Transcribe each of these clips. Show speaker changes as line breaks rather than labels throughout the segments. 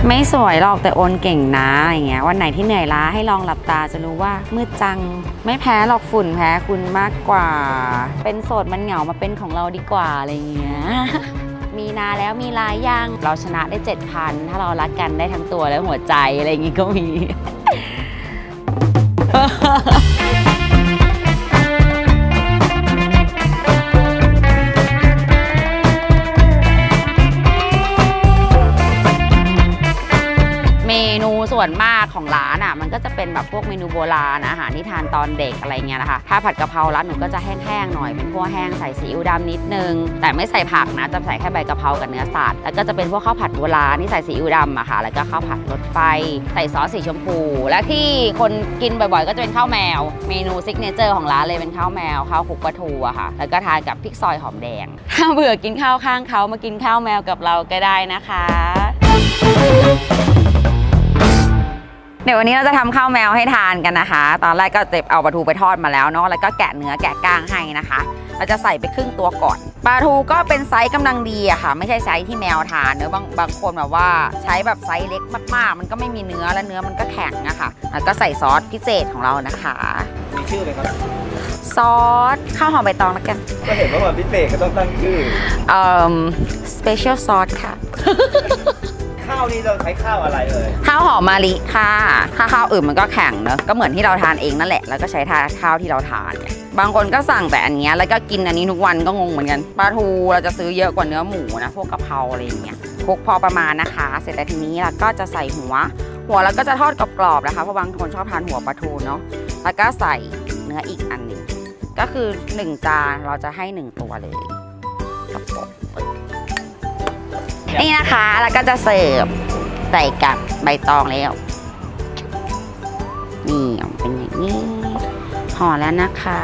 ไม่สวยหรอกแต่โอนเก่งนะอย่างเงี้ยวันไหนที่เหนื่อยล้าให้ลองหลับตาจะรู้ว่ามืดจังไม่แพ้หรอกฝุ่นแพ้คุณมากกว่าเป็นโสดมันเหงามาเป็นของเราดีกว่าอะไรเงี้ยมีนาแล้วมีลายย่างเราชนะได้ 7,000 ถ้าเรารักกันได้ทั้งตัวและหัวใจอะไรอย่างงี้ก็มี เมนูส่วนมากของร้านอ่ะมันก็จะเป็นแบบพวกเมนูโบราณอาหารที่ทานตอนเด็กอะไรเงี้ยนะคะถ้าผัดกะเพราร้านหนูก็จะแห้งๆหน่อยเป็นพวกแห้งใส่ซีอิ๊วดำนิดนึงแต่ไม่ใส่ผักนะจะใส่แค่ใบกะเพรากับเนื้อสัตว์แล้วก็จะเป็นพวกข้าวผัดโบราณที่ใส่ซีอิ๊วดำอะค่ะแล้วก็ข้าวผัดรสไฟใส่ซอสสีชมพูและที่คนกินบ่อยๆก็จะเป็นข้าวแมวเมนูซิกเนเจอร์ของร้านเลยเป็นข้าวแมวข้าวคลุกปลาทูอะค่ะแล้วก็ทานกับพริกซอยหอมแดงถ้าเบื่อกินข้าวข้างเขามากินข้าวแมวกับเราก็ได้นะคะเดี๋ยววันนี้เราจะทำข้าวแมวให้ทานกันนะคะตอนแรกก็จะเอาปลาทูไปทอดมาแล้วเนาะแล้วก็แกะเนื้อแกะก้างให้นะคะเราจะใส่ไปครึ่งตัวก่อนปลาทูก็เป็นไซส์กำลังดีอะค่ะไม่ใช่ไซส์ที่แมวทานเนื้อบางคนแบบว่าใช้แบบไซส์เล็กมากๆมันก็ไม่มีเนื้อและเนื้อมันก็แข็งอะค่ะแล้วก็ใส่ซอสพิเศษของเรานะคะ
มีชื่อไหมครับ
ซอสข้าวหอมใบตองแล้วกัน
ก็เห็นว่ามันพิเศษก็ต้องตั้งชื่อ
special sauce ค่ะ
ข้าวนี่เราใช้ข้าวอะไรเลย
ข้าวหอมมะลิค่ะถ้าข้าวอื่นมันก็แข็งเนอะก็เหมือนที่เราทานเองนั่นแหละแล้วก็ใช้ข้าวที่เราทานบางคนก็สั่งแต่อันนี้แล้วก็กินอันนี้ทุกวันก็งงเหมือนกันปลาทูเราจะซื้อเยอะกว่าเนื้อหมูนะพวกกะเพราอะไรอย่างเงี้ยคลุกพอประมาณนะคะเสร็จแล้วทีนี้เราก็จะใส่หัวแล้วก็จะทอดกรอบๆนะคะเพราะบางคนชอบทานหัวปลาทูเนาะแล้วก็ใส่เนื้ออีกอันหนึ่งก็คือ1 จานเราจะให้1 ตัวเลยครับผมนี่นะคะแล้วก็จะเสิร์ฟใส่กับใบตองแล้วนี่เป็นอย่างนี้ห่อแล้วนะคะ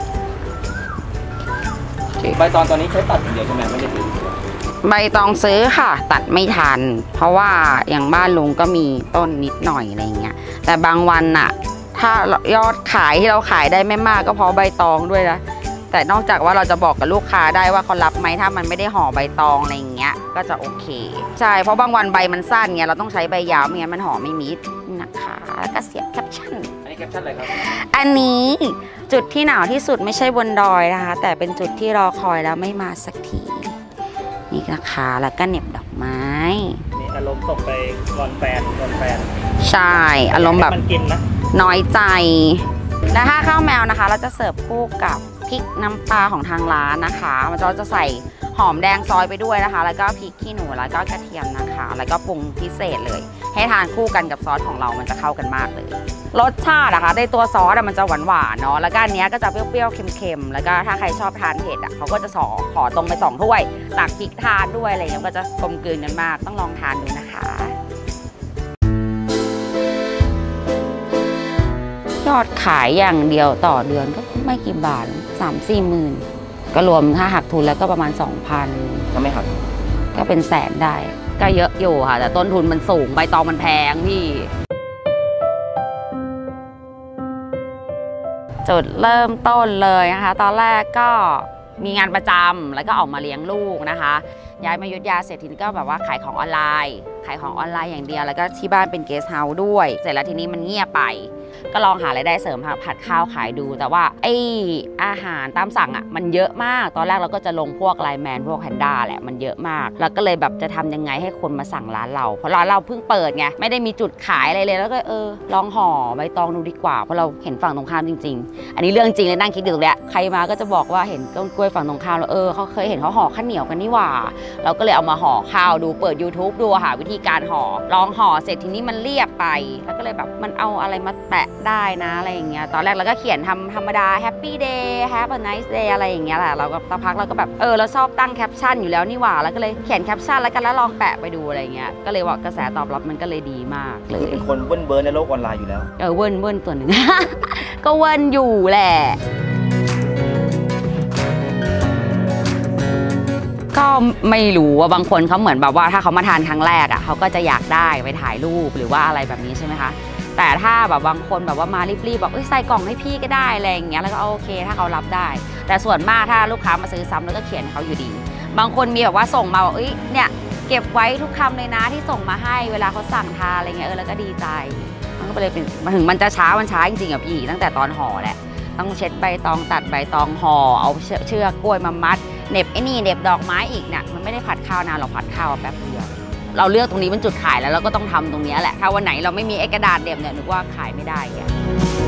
ใบตองตอนนี้ใช้ตัดอย่างเดียวใช่ไหมไม่ได้ซื้อ
ใบตองซื้อค่ะตัดไม่ทันเพราะว่าอย่างบ้านลุงก็มีต้นนิดหน่อยอะไรเงี้ยแต่บางวันอะถ้ายอดขายที่เราขายได้ไม่มากก็เพราะใบตองด้วยนะแต่นอกจากว่าเราจะบอกกับลูกค้าได้ว่าเขารับไหมถ้ามันไม่ได้ห่อใบตองอะไรอย่างเงี้ยก็จะโอเคใช่เพราะบางวันใบมันสั้นเงี้ยเราต้องใช้ใบยาวไม่งั้นมันห่อไม่มิดนะคะแล้วก็เสียบแคปชั่น
อันนี้แคปชั่นอะไรครับ
อันนี้จุดที่หนาวที่สุดไม่ใช่บนดอยนะคะแต่เป็นจุดที่รอคอยแล้วไม่มาสักทีนี่นะคะแล้วก็เหน็บดอกไม้
นี่อารมณ์ส่งไปงอนแฟน
ใช่อารมณ์แบบ
มันกินนะ
น้อยใจและถ้าข้าวแมวนะคะเราจะเสิร์ฟคู่กับพริกน้ำปลาของทางร้านนะคะมันจะใส่หอมแดงซอยไปด้วยนะคะแล้วก็พริกขี้หนูแล้วก็กระเทียมนะคะแล้วก็ปรุงพิเศษเลยให้ทานคู่กันกับซอสของเรามันจะเข้ากันมากเลยรสชาตินะคะในตัวซอสมันจะหวานๆเนาะแล้วก็อันนี้ก็จะเปรี้ยวๆเค็มๆแล้วก็ถ้าใครชอบทานเผ็ดเขาก็จะขอตรงไป2 ถ้วยตักพริกทานด้วยอะไรอย่างเงี้ยก็จะกลมกลืนกันมากต้องลองทานดูนะคะยอดขายอย่างเดียวต่อเดือนก็ไม่กี่บาท 3-4 หมื่นก็รวมถ้าหักทุนแล้วก็ประมาณ 2,000
ก็ไม่หัก
ก็เป็นแสนได้ก็เยอะอยู่ค่ะแต่ต้นทุนมันสูงใบตองมันแพงพี่จุดเริ่มต้นเลยนะคะตอนแรกก็มีงานประจำแล้วก็ออกมาเลี้ยงลูกนะคะย้ายมาอยุธยาเสร็จทีนี้ก็แบบว่าขายของออนไลน์อย่างเดียวแล้วก็ที่บ้านเป็นเกสต์เฮาส์ด้วยเสร็จแล้วทีนี้มันเงียบไปก็ลองหารายได้เสริมผัดข้าวขายดูแต่ว่าไออาหารตามสั่งมันเยอะมากตอนแรกเราก็จะลงพวกไลน์แมนพวกแพนด้าแหละมันเยอะมากแล้วก็เลยแบบจะทำยังไงให้คนมาสั่งร้านเราเพราะร้านเราเพิ่งเปิดไงไม่ได้มีจุดขายอะไรเลยแล้วก็ลองห่อใบตองดูดีกว่าเพราะเราเห็นฝั่งตรงข้ามจริงๆอันนี้เรื่องจริงเลยนั่งคิดอยู่ตรงเนี้ยใครมาก็จะบอกว่าเห็นต้นกล้วยฝั่งตรงข้ามแล้วเขาเคยเห็นเขาห่อข้าวเหนียวกันนี่หว่าเราก็เลยเอามาห่อข้าวดูเปิด YouTube ดูหาวิธีการห่อลองห่อเสร็จทีนี้มันเรียบไปแล้วก็เลยแบบมันเอาอะไรมาแปะได้นะอะไรอย่างเงี้ยตอนแรกเราก็เขียนธรรมดา Happy Day Have a nice day อะไรอย่างเงี้ยแหละเราก็สักพักเราก็แบบเราชอบตั้งแคปชั่นอยู่แล้วนี่หว่าแล้วก็เลยเขียนแคปชั่นแล้วกันแล้วลองแปะไปดูอะไรเงี้ยก็เลยว่ากระแสตอบรับมันก็เลยดีมากเลย
เป็นคนเวิร์นในโลกออนไลน์อยู่แล้ว
เวิร์นส่วนหนึ่ง ก็เวิร์นอยู่แหละก็ไม่รู้ว่าบางคนเขาเหมือนแบบว่าถ้าเขามาทานครั้งแรกเขาก็จะอยากได้ไปถ่ายรูปหรือว่าอะไรแบบนี้ใช่ไหมคะแต่ถ้าแบบบางคนแบบว่ามารีบๆบอกใส่กล่องให้พี่ก็ได้อะไรอย่างเงี้ยแล้วก็โอเคถ้าเขารับได้แต่ส่วนมากถ้าลูกค้ามาซื้อซ้ำแล้วก็เขียนเขาอยู่ดีบางคนมีแบบว่าส่งมาบอกเนี่ยเก็บไว้ทุกคำเลยนะที่ส่งมาให้เวลาเขาสั่งทานอะไรเงี้ยแล้วก็ดีใจมันก็เลยเป็นถึงมันจะช้ามันช้าจริงๆอะพี่ตั้งแต่ตอนห่อแหละต้องเช็ดใบตองตัดใบตองห่อเอาเชือกกล้วยมามัดเหน็บไอ้นี่เหน็บดอกไม้อีกเนี่ยมันไม่ได้ผัดข้าวนานเราผัดข้าวแป๊บเดียวเราเลือกตรงนี้เป็นจุดขายแล้วเราก็ต้องทำตรงนี้แหละถ้าวันไหนเราไม่มีไอ้กระดาษเหน็บเนี่ยนึกว่าขายไม่ได้แก